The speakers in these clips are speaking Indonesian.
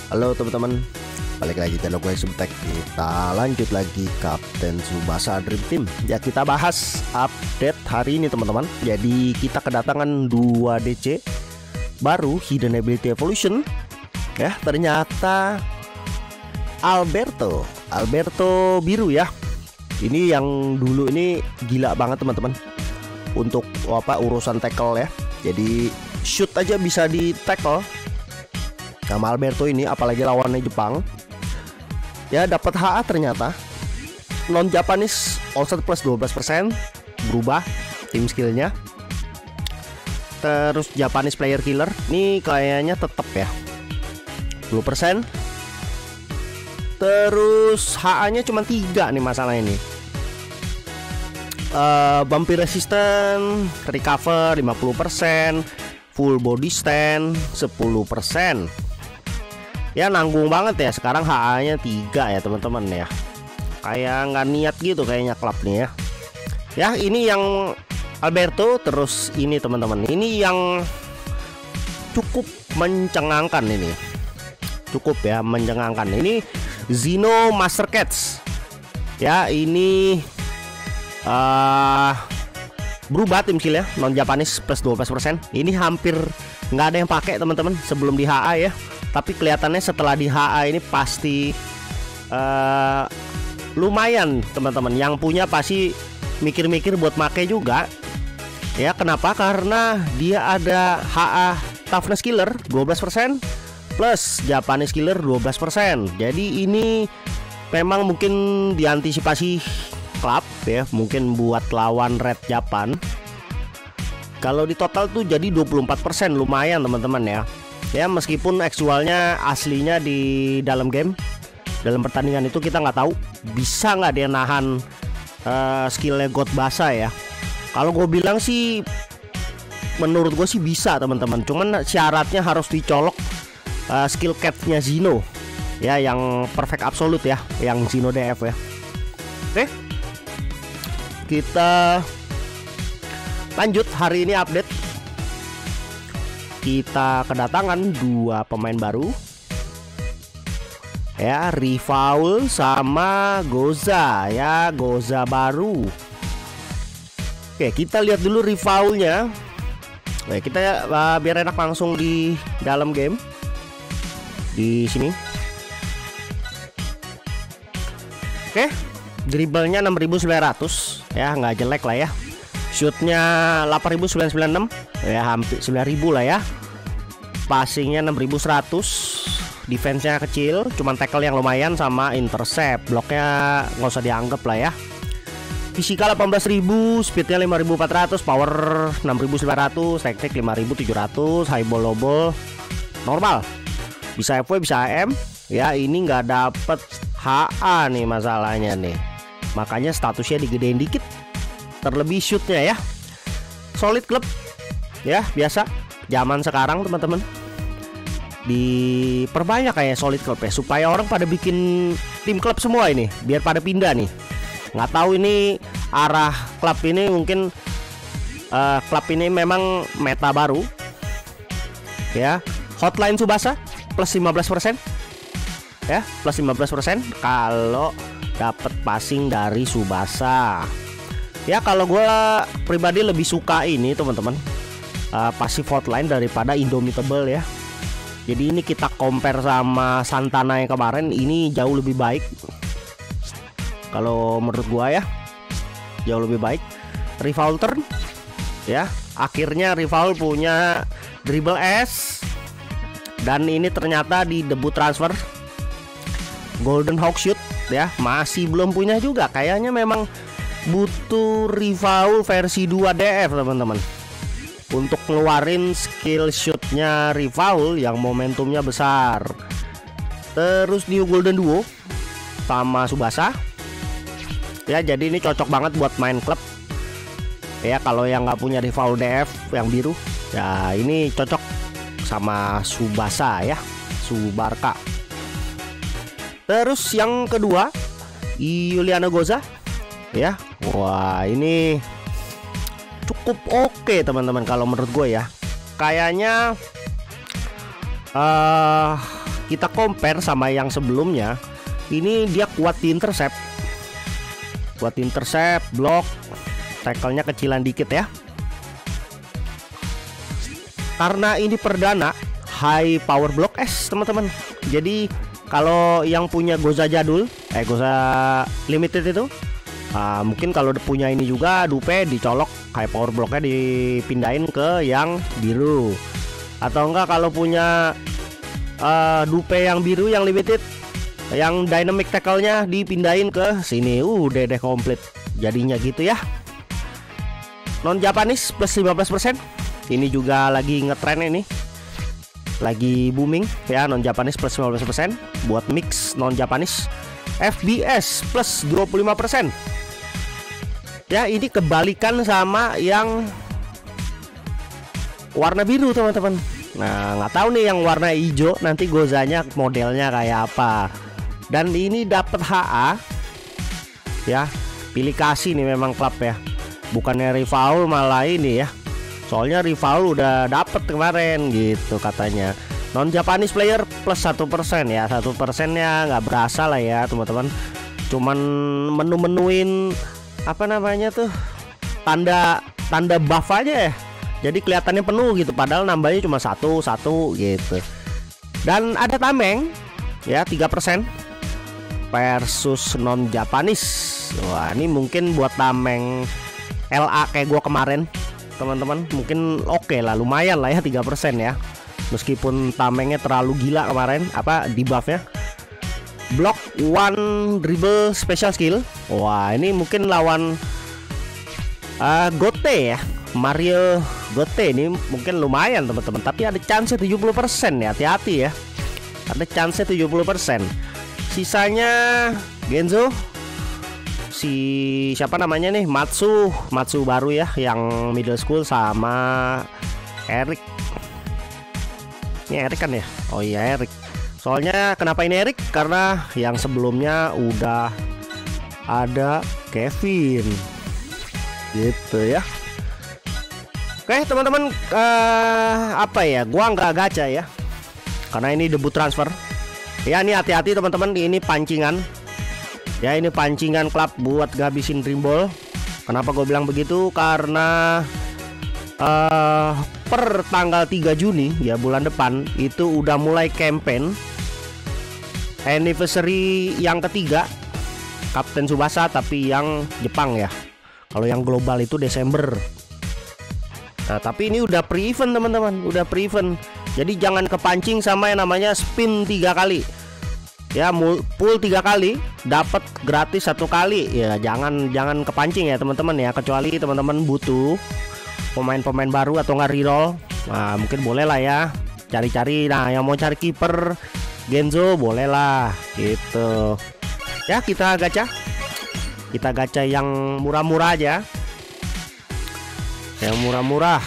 Halo teman-teman, balik lagi channel gue Subtek. Kita lanjut lagi Kapten Tsubasa Dream Team. Ya, kita bahas update hari ini teman-teman. Jadi kita kedatangan 2 DC baru Hidden Ability Evolution. Ya, ternyata Alberto biru ya. Ini yang dulu ini gila banget teman-teman untuk urusan tackle ya. Jadi shoot aja bisa di tackle sama Alberto ini, apalagi lawannya Jepang. Ya, dapat HA ternyata. Non Japanese offset plus 12% berubah tim skillnya. Terus Japanese player killer ini kayaknya tetap ya 2%. Terus HA-nya cuma 3 nih masalah ini. Bumpy resistant, recover 50%, full body stand 10%. Ya, nanggung banget ya. Sekarang HA-nya 3 ya teman-teman ya. Kayak nggak niat gitu kayaknya klub nih ya. Ya, ini yang Alberto. Terus ini teman-teman, ini yang cukup mencengangkan ini. Cukup ya mencengangkan. Ini Zeno Master Cats. Ya, ini berubah tim skill ya, non Japanese plus 12%. Ini hampir nggak ada yang pakai teman-teman sebelum di HA ya. Tapi kelihatannya setelah di HA ini pasti lumayan teman-teman. Yang punya pasti mikir-mikir buat make juga. Ya, kenapa? Karena dia ada HA Toughness Killer 12% plus Japanese Killer 12%. Jadi ini memang mungkin diantisipasi klub ya, mungkin buat lawan Red Japan. Kalau di total tuh jadi 24%, lumayan teman-teman ya. Ya, meskipun actualnya aslinya di dalam game, dalam pertandingan itu kita nggak tahu bisa nggak dia nahan skillnya God Basa ya. Kalau gue bilang sih, menurut gue sih bisa teman-teman. Cuman syaratnya harus dicolok skill catnya Zeno ya, yang perfect absolute ya, yang Zeno DF ya. Oke, kita lanjut hari ini update. Kita kedatangan 2 pemain baru ya, Rivaul sama Goza ya, Goza baru. Oke, kita lihat dulu Rivaulnya. Oke, kita biar enak langsung di dalam game di sini. Oke, dribblenya 6.900 ya, nggak jelek lah ya. Shootnya 8.996 ya, hampir 9.000 lah ya. Passingnya 6.100. Defense-nya kecil, cuman tackle yang lumayan sama intercept. Bloknya nggak usah dianggap lah ya. Physical 18.000, speednya 5.400, power 6.900, teknik 5.700, high ball low ball normal. Bisa FW, bisa AM. Ya, ini nggak dapet HA nih masalahnya nih. Makanya statusnya digedein dikit. Terlebih shootnya ya. Solid klub ya, biasa zaman sekarang teman-teman. Diperbanyak kayak solid klub ya, supaya orang pada bikin tim klub semua ini, biar pada pindah nih. Nggak tahu ini arah klub ini, mungkin klub ini memang meta baru ya. Hotline Tsubasa plus 15% ya, plus 15% kalau dapat passing dari Tsubasa. Ya, kalau gue pribadi lebih suka ini teman-teman, passive hotline daripada Indomitable ya. Jadi ini kita compare sama Santana yang kemarin, ini jauh lebih baik. Kalau menurut gue ya, jauh lebih baik. Rivaul turn ya, akhirnya Rivaul punya dribble S. Dan ini ternyata di debut transfer Golden Hawk Shoot ya, masih belum punya juga. Kayaknya memang butuh Rivaul versi 2 DF teman-teman, untuk ngeluarin skill shootnya Rivaul yang momentumnya besar. Terus New Golden Duo sama Tsubasa ya, jadi ini cocok banget buat main klub ya. Kalau yang nggak punya Rivaul DF yang biru ya, ini cocok sama Tsubasa ya, Subarka. Terus yang kedua Yuliano Goza ya. Wah, ini cukup oke teman-teman kalau menurut gue ya. Kayaknya kita compare sama yang sebelumnya, ini dia kuat di intercept. Buat intercept, block, tackle-nya kecilan dikit ya. Karena ini perdana high power block S teman-teman. Jadi kalau yang punya Goza jadul, Goza limited itu, mungkin kalau punya ini juga dupe dicolok high power blocknya dipindahin ke yang biru. Atau enggak kalau punya dupe yang biru yang limited, yang dynamic tackle-nya dipindahin ke sini. Udah deh komplit jadinya gitu ya. Non Japanese plus 15%. Ini juga lagi ngetren ini. Lagi booming ya, non Japanese plus 15% buat mix non Japanese. FBS plus 25%. Ya, ini kebalikan sama yang warna biru teman-teman. Nah, nggak tahu nih yang warna hijau nanti Gozanya modelnya kayak apa. Dan ini dapat HA ya, pilih kasih nih memang klub ya, bukannya rival malah ini ya. Soalnya rival udah dapet kemarin gitu katanya. Non Japanese player plus 1% ya, 1%-nya nggak berasa lah ya teman-teman. Cuman menu-menuin apa namanya tuh, tanda buff aja ya. Jadi kelihatannya penuh gitu, padahal nambahnya cuma satu gitu. Dan ada tameng ya 3% versus non Japanese. Wah, ini mungkin buat tameng LA kayak gua kemarin teman-teman, mungkin oke lah, lumayan lah ya 3% ya. Meskipun tamengnya terlalu gila kemarin apa di buffnya. Block one dribble special skill. Wah, ini mungkin lawan Gote ya, Mario Gote ini mungkin lumayan teman-teman. Tapi ada chance 70% ya, hati-hati ya. Ada chance 70%. Sisanya Genzo, si siapa namanya nih, Matsu baru ya, yang middle school, sama Eric. Ini Eric kan ya? Oh iya Eric. Soalnya kenapa ini Eric? Karena yang sebelumnya udah ada Kevin gitu ya. Oke teman-teman, apa ya, gua nggak gacha ya karena ini debut transfer ya. Ini hati-hati teman-teman, ini pancingan ya, ini pancingan klub buat ngabisin dream ball. Kenapa gue bilang begitu? Karena per tanggal 3 Juni ya, bulan depan itu udah mulai campaign anniversary yang ketiga Kapten Tsubasa, tapi yang Jepang ya. Kalau yang global itu Desember. Nah, tapi ini udah pre-event teman-teman, udah pre-event. Jadi jangan kepancing sama yang namanya spin 3 kali. Ya, full 3 kali dapat gratis 1 kali ya. Jangan kepancing ya teman-teman ya, kecuali teman-teman butuh pemain-pemain baru atau nggak reroll. Nah, mungkin boleh lah ya cari-cari. Nah, yang mau cari kiper Genzo boleh lah gitu ya. Kita gacha yang murah-murah aja, yang murah-murah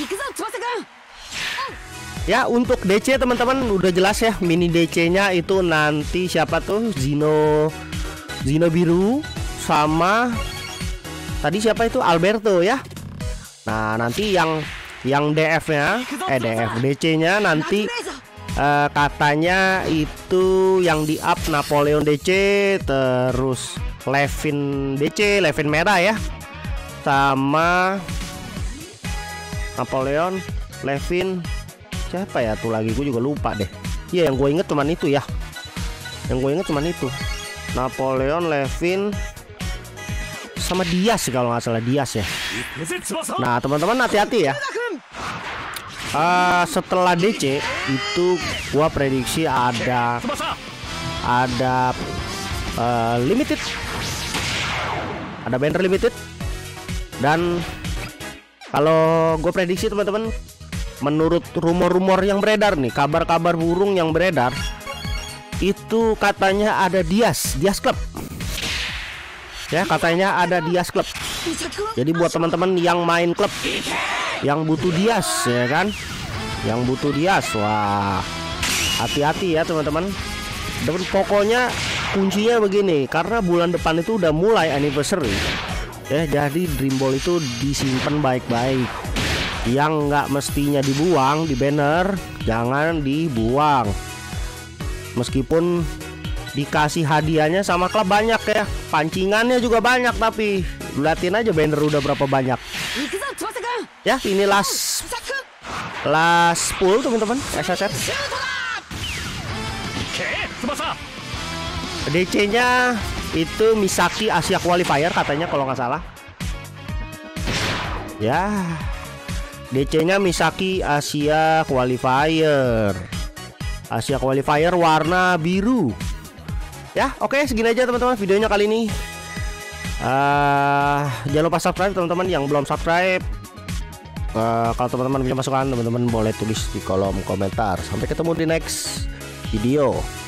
ya. Untuk DC teman-teman udah jelas ya, mini DC-nya itu nanti siapa tuh, Zino biru sama tadi siapa itu, Alberto ya. Nah, nanti yang DF-nya DC-nya nanti katanya itu yang di up Napoleon DC, terus Levin DC, Levin merah ya, sama Napoleon, Levin, siapa ya tuh lagi, gue juga lupa deh. Iya, yang gue inget cuman itu ya, Napoleon, Levin, sama Dias kalau nggak salah, Dias ya. Nah teman-teman hati-hati ya. Setelah DC itu gua prediksi ada limited, ada banner limited. Dan kalau gue prediksi teman-teman, menurut rumor-rumor yang beredar nih, kabar-kabar burung yang beredar, itu katanya ada Dias Club ya, katanya ada Dias Club. Jadi buat teman-teman yang main klub, yang butuh Dias ya kan, yang butuh Dias, wah hati-hati ya teman-teman. Dan pokoknya kuncinya begini, karena bulan depan itu udah mulai anniversary ya, jadi dream ball itu disimpan baik-baik. Yang nggak mestinya dibuang di banner jangan dibuang Meskipun dikasih hadiahnya sama klub banyak ya, pancingannya juga banyak, tapi liatin aja banner udah berapa banyak. Ya ini last pool teman-teman SSR. DC-nya itu Misaki Asia Qualifier katanya kalau nggak salah. Ya, DC-nya Misaki Asia Qualifier. Asia Qualifier warna biru. Ya, oke, segini aja teman-teman videonya kali ini. Jangan lupa subscribe teman-teman yang belum subscribe. Kalau teman-teman punya masukan, teman-teman boleh tulis di kolom komentar. Sampai ketemu di next video.